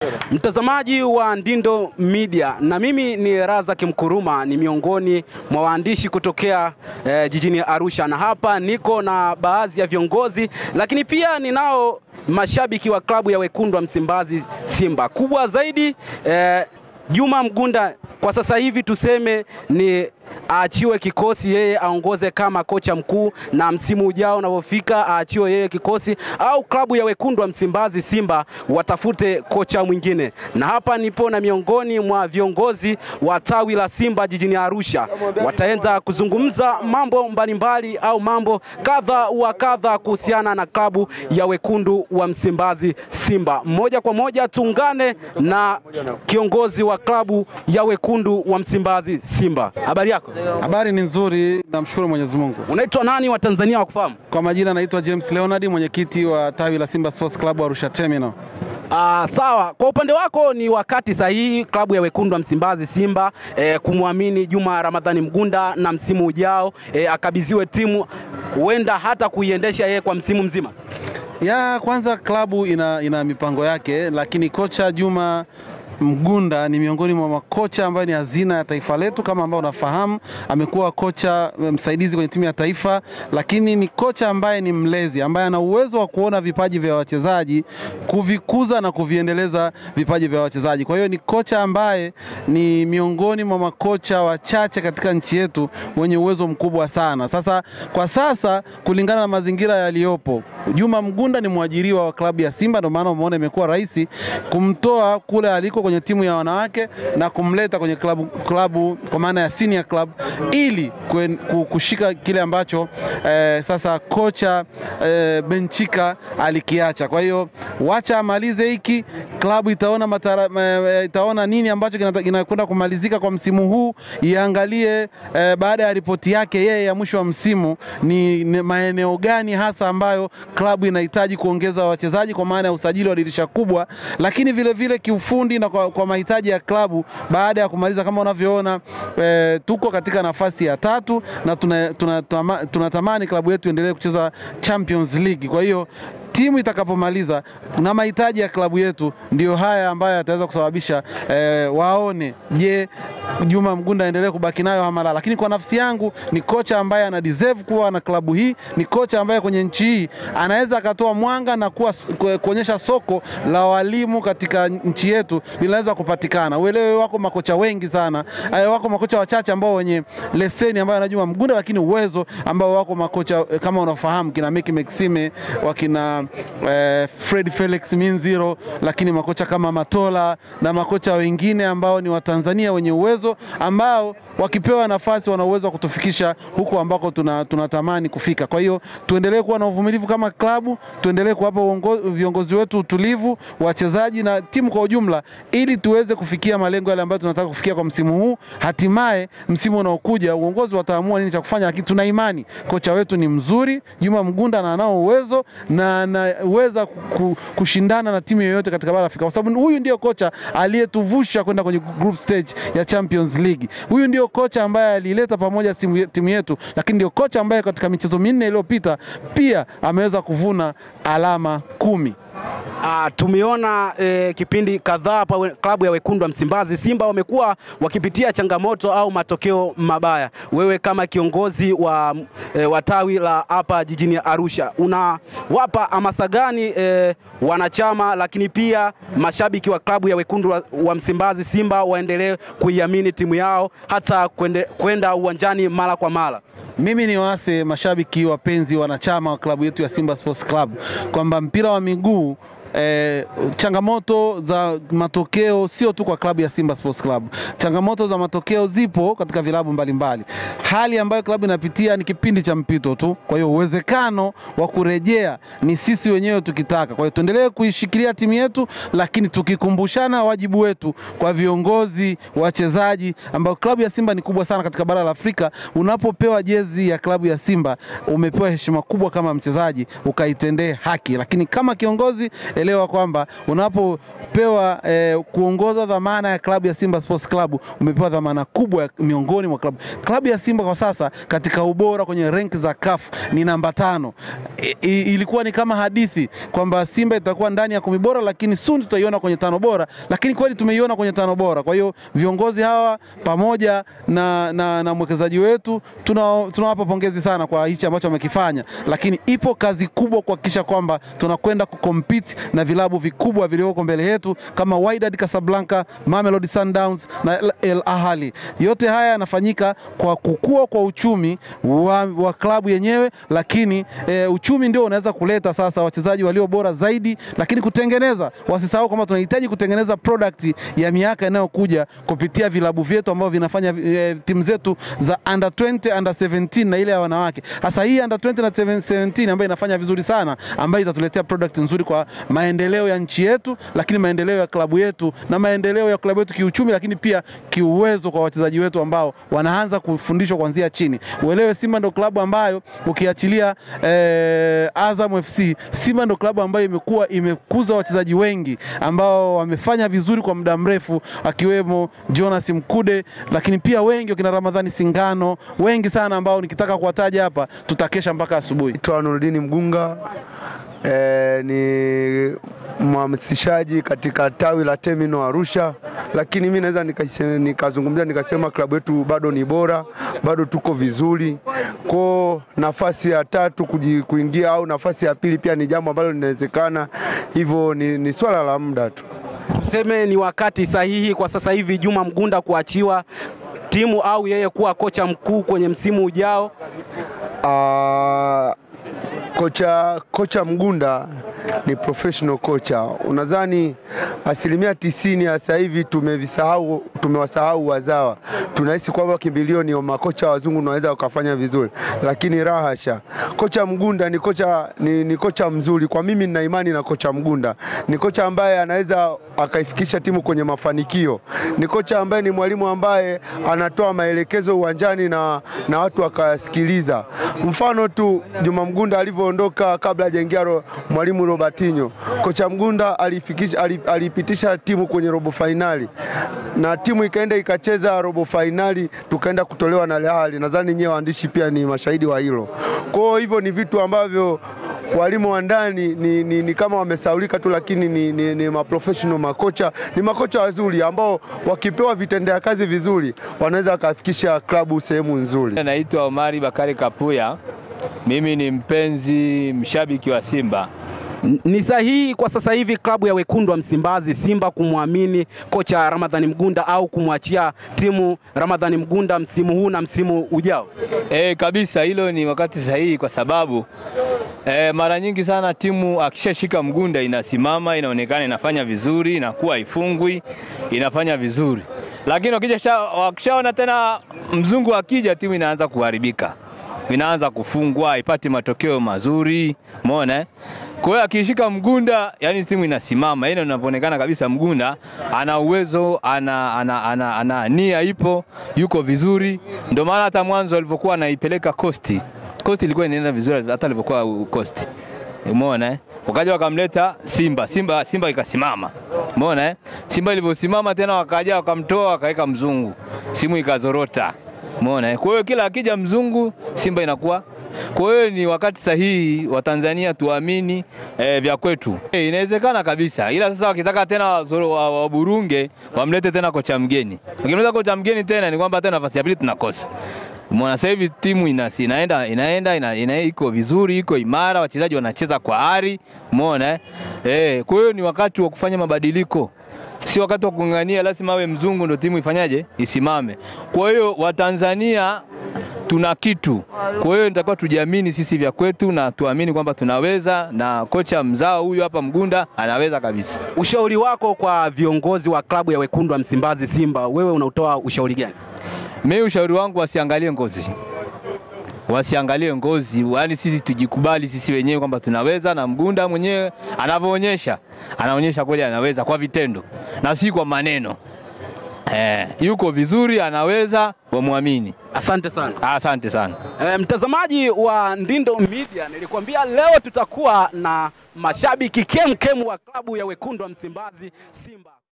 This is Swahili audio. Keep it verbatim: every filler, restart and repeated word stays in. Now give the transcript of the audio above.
Mtazamaji wa Ndindo Media, na mimi ni Razak Mkuruma, ni miongoni mwa waandishi kutokea eh, jijini Arusha, na hapa niko na baadhi ya viongozi, lakini pia ninao mashabiki wa klabu ya Wekundu wa Msimbazi Simba. Kubwa zaidi eh, Juma Mgunda kwa sasa hivi tuseme ni aachiwe kikosi, yeye aongoze kama kocha mkuu, na msimu ujao unapofika aachiwe yeye kikosi, au klabu ya Wekundu wa Msimbazi Simba watafute kocha mwingine. Na hapa nipo na miongoni mwa viongozi wa tawi la Simba jijini Arusha. Wataenda kuzungumza mambo mbalimbali au mambo kadha wa kadha kuhusiana na klabu ya Wekundu wa Msimbazi Simba. Moja kwa moja tuungane na kiongozi wa klabu ya Wekundu wa Msimbazi Simba. Habari yako? Habari ni nzuri, namshukuru Mwenyezi Mungu. Unaitwa nani wa Tanzania wakufahamu? Kwa majina naitwa James Leonard, mwenyekiti wa tawi la Simba Sports Club Arusha Terminal. Ah, sawa. Kwa upande wako ni wakati sahihi klabu ya Wekundu wa Msimbazi Simba eh, kumwamini Juma Ramadhani Mgunda na msimu ujao eh, akabidhiwe timu, huenda hata kuiendesha yeye kwa msimu mzima? Ya kwanza klabu ina, ina mipango yake, lakini kocha Juma Mgunda ni miongoni mwa makocha ambaye ni hazina ya taifa letu. Kama ambao unafahamu, amekuwa kocha msaidizi kwenye timu ya taifa, lakini ni kocha ambaye ni mlezi, ambaye ana uwezo wa kuona vipaji vya wachezaji, kuvikuza na kuviendeleza vipaji vya wachezaji. Kwa hiyo ni kocha ambaye ni miongoni mwa makocha wachache katika nchi yetu wenye uwezo mkubwa sana. Sasa kwa sasa, kulingana na mazingira yaliyopo, Juma Mgunda ni mwajiriwa wa klabu ya Simba, ndio maana umeona imekuwa rahisi kumtoa kule aliko kwenye timu ya wanawake na kumleta kwenye klabu, klabu kwa maana ya senior club, ili kwen, kushika kile ambacho eh, sasa kocha eh, Benchika alikiacha. Kwa hiyo wacha amalize hiki, klabu itaona matara, eh, itaona nini ambacho kinakwenda kumalizika kwa msimu huu, iangalie eh, baada ya ripoti yake yeye ya mwisho wa msimu ni, ni maeneo gani hasa ambayo klabu inahitaji kuongeza wachezaji kwa maana ya usajili wa dirisha kubwa, lakini vile vile kiufundi na kwa, kwa mahitaji ya klabu baada ya kumaliza. Kama unavyoona e, tuko katika nafasi ya tatu na tunatamani tuna, tuna klabu yetu endelee kucheza Champions League. Kwa hiyo timu itakapomaliza na mahitaji ya klabu yetu, ndio haya ambayo yataweza kusababisha e, waone je, Juma Mgunda endelee kubaki nayo hamala. Lakini kwa nafsi yangu ni kocha ambaye ana deserve kuwa na klabu hii, ni kocha ambaye kwenye nchi hii anaweza akatoa mwanga na kuwa kuonyesha soko la walimu katika nchi yetu linaweza kupatikana. Uelewe, wako makocha wengi sana, e, wako makocha wachache ambao wenye leseni ambayo anajua Mgunda, lakini uwezo ambao wako makocha e, kama unafahamu kina Meki Maxime, wakina e, Fred Felix Minziro, lakini makocha kama Matola na makocha wengine ambao ni wa Tanzania wenye uwezo, ambao wakipewa nafasi wana uwezo wa kutufikisha huko ambako tunatamani tuna kufika. Kwa hiyo tuendelee kuwa na uvumilivu kama klabu, tuendelee kuwapa viongozi wetu utulivu, wachezaji na timu kwa ujumla, ili tuweze kufikia malengo yale ambayo tunataka kufikia kwa msimu huu. Hatimaye msimu unaokuja uongozi wataamua nini cha kufanya, lakini tuna imani kocha wetu ni mzuri, Juma Mgunda, na anao uwezo na anaweza kushindana na timu yoyote katika bara Afrika, kwa sababu huyu ndio kocha aliyetuvusha kwenda kwenye group stage ya Champions League. Huyu ndio kocha ambaye alileta pamoja timu yetu, lakini ndio kocha ambaye katika michezo minne iliyopita pia ameweza kuvuna alama kumi. Ah, tumeona eh, kipindi kadhaa hapa klabu ya Wekundu wa Msimbazi Simba wamekuwa wakipitia changamoto au matokeo mabaya. Wewe kama kiongozi wa, eh, wa tawi la hapa jijini Arusha, unawapa hamasa gani eh, wanachama lakini pia mashabiki wa klabu ya Wekundu wa, wa Msimbazi Simba waendelee kuiamini timu yao hata kwenda uwanjani mara kwa mara? Mimi ni waase mashabiki wapenzi wanachama wa klabu yetu ya Simba Sports Club kwamba mpira wa miguu E, changamoto za matokeo sio tu kwa klabu ya Simba Sports Club. Changamoto za matokeo zipo katika vilabu mbalimbali. Hali ambayo klabu inapitia ni kipindi cha mpito tu. Kwa hiyo uwezekano wa kurejea ni sisi wenyewe tukitaka. Kwa hiyo tuendelee kuishikilia timu yetu, lakini tukikumbushana wajibu wetu kwa viongozi, wachezaji, ambao klabu ya Simba ni kubwa sana katika bara la Afrika. Unapopewa jezi ya klabu ya Simba, umepewa heshima kubwa kama mchezaji, ukaitendee haki. Lakini kama kiongozi e, elewa kwamba unapopewa eh, kuongoza dhamana ya klabu ya Simba Sports Club, umepewa dhamana kubwa miongoni mwa klabu. Klabu ya Simba kwa sasa katika ubora kwenye rank za C A F ni namba tano. I, i, ilikuwa ni kama hadithi kwamba Simba itakuwa ndani ya kumi bora, lakini soon tutaiona kwenye tano bora, lakini kweli tumeiona kwenye tano bora. Kwa hiyo viongozi hawa pamoja na, na, na mwekezaji wetu tunawapa tuna pongezi sana kwa hichi ambacho wamekifanya, lakini ipo kazi kubwa kuhakikisha kwamba tunakwenda kucompete na vilabu vikubwa vilivyoko mbele yetu kama Wydad Casablanca, Mamelodi Sundowns na El Ahly. Yote haya yanafanyika kwa kukua kwa uchumi wa, wa klabu yenyewe, lakini e, uchumi ndio unaweza kuleta sasa wachezaji walio bora zaidi, lakini kutengeneza, wasisahau kwamba tunahitaji kutengeneza product ya miaka inayokuja kupitia vilabu vyetu ambavyo vinafanya e, timu zetu za under twenty, under seventeen na ile ya wanawake. Hasa hii under twenty na seventeen ambayo inafanya vizuri sana, ambayo itatuletea product nzuri kwa maendeleo ya nchi yetu, lakini maendeleo ya klabu yetu na maendeleo ya klabu yetu kiuchumi, lakini pia kiuwezo kwa wachezaji wetu ambao wanaanza kufundishwa kuanzia chini. Uelewe Simba ndio klabu ambayo ukiachilia eh, Azam F C, Simba ndio klabu ambayo imekuwa imekuza wachezaji wengi ambao wamefanya vizuri kwa muda mrefu, akiwemo Jonas Mkude, lakini pia wengi wakina Ramadhani Singano, wengi sana ambao nikitaka kuwataja hapa tutakesha mpaka asubuhi. Nurdin Mgunga eh, ni mhamasishaji katika tawi la Terminal Arusha, lakini mimi naweza nikazungumzia nikasema klabu yetu bado ni bora, bado tuko vizuri. Kwa nafasi ya tatu kuingia au nafasi ya pili pia ni jambo ambalo linawezekana, hivyo ni, ni swala la muda tu. Tuseme ni wakati sahihi kwa sasa hivi Juma Mgunda kuachiwa timu au yeye kuwa kocha mkuu kwenye msimu ujao? Uh, kocha kocha Mgunda ni professional kocha. Unadhani asilimia tisini ya sasa hivi tumevisahau, tumewasahau wazawa. Tunahisi kwamba kimbilio ni makocha wazungu wanaweza wakafanya vizuri, lakini rahasha. Kocha Mgunda ni kocha ni, ni kocha mzuri. Kwa mimi nina imani na kocha Mgunda. Ni kocha ambaye anaweza akaifikisha timu kwenye mafanikio. Ni kocha ambaye ni mwalimu ambaye anatoa maelekezo uwanjani na na watu wakasikiliza. Mfano tu Juma Mgunda alivyoondoka kabla hajaingia mwalimu Robertinho, kocha Mgunda alifikisha alipitisha timu kwenye robo finali na timu ikaenda ikacheza robo finali, tukaenda kutolewa na Al Ahly. Nadhani nyewe waandishi pia ni mashahidi wa hilo. Kwa hivyo ni vitu ambavyo walimu wa ndani ni, ni, ni kama wamesaulika tu, lakini ni, ni, ni maprofessional makocha, ni makocha wazuri ambao wakipewa vitendea kazi vizuri wanaweza kufikisha klabu sehemu nzuri. Naitwa Omari Bakari Kapuya. Mimi ni mpenzi mshabiki wa Simba. Ni sahihi kwa sasa hivi klabu ya Wekundu wa Msimbazi Simba kumwamini kocha Ramadhani Mgunda au kumwachia timu Ramadhani Mgunda msimu huu na msimu ujao? Eh, kabisa, hilo ni wakati sahihi kwa sababu eh, mara nyingi sana timu akishashika Mgunda inasimama, inaonekana inafanya vizuri, inakuwa ifungwi, inafanya vizuri. Lakini wakija wakishaona tena mzungu akija, timu inaanza kuharibika, inaanza kufungwa, haipati matokeo mazuri, umeona? Kwa hiyo akishika Mgunda, yani timu inasimama. Yaani unapoonekana kabisa Mgunda ana uwezo, ana ana ana, ana nia ipo, yuko vizuri. Ndio maana hata mwanzo alipokuwa anaipeleka Coast, Coast ilikuwa inaenda vizuri hata alipokuwa Coast. Umeona eh? Wakaja wakamleta Simba, Simba Simba ikasimama. Umeona eh? Simba iliposimama tena wakaja wakamtoa wakaweka mzungu. Simu ikazorota. Umeona eh? Kwa hiyo kila akija mzungu Simba inakuwa. Kwa hiyo ni wakati sahihi wa Tanzania tuamini eh, vya kwetu. Eh, inawezekana kabisa. Ila sasa wakitaka tena waburunge wa wamlete tena kocha mgeni. Wakimleta kocha mgeni tena ni kwamba tena nafasi ya pili tunakosa. Umeona sasa hivi timu ina, inaenda inaenda ina, ina, iko vizuri, iko imara, wachezaji wanacheza kwa ari. Umeona eh? Eh, kwa hiyo ni wakati wa kufanya mabadiliko. Si wakati wa kung'ang'ania lazima awe mzungu ndio timu ifanyaje isimame. Kwa hiyo Watanzania tuna kitu. Kwa hiyo nitakuwa tujiamini sisi vya kwetu na tuamini kwamba tunaweza, na kocha mzao huyu hapa Mgunda anaweza kabisa. Ushauri wako kwa viongozi wa klabu ya Wekundu wa Msimbazi Simba, wewe unautoa ushauri gani? Mimi ushauri wangu wasiangalie ngozi. Wasiangalie ngozi, yaani sisi tujikubali sisi wenyewe kwamba tunaweza, na Mgunda mwenyewe anavyoonyesha, anaonyesha kweli anaweza kwa vitendo na si kwa maneno. Eh, yuko vizuri, anaweza, wamwamini. Asante sana. Asante sana. E, mtazamaji wa Ndindo Media, nilikwambia leo tutakuwa na mashabiki kemkem wa klabu ya wekundu wa Msimbazi Simba.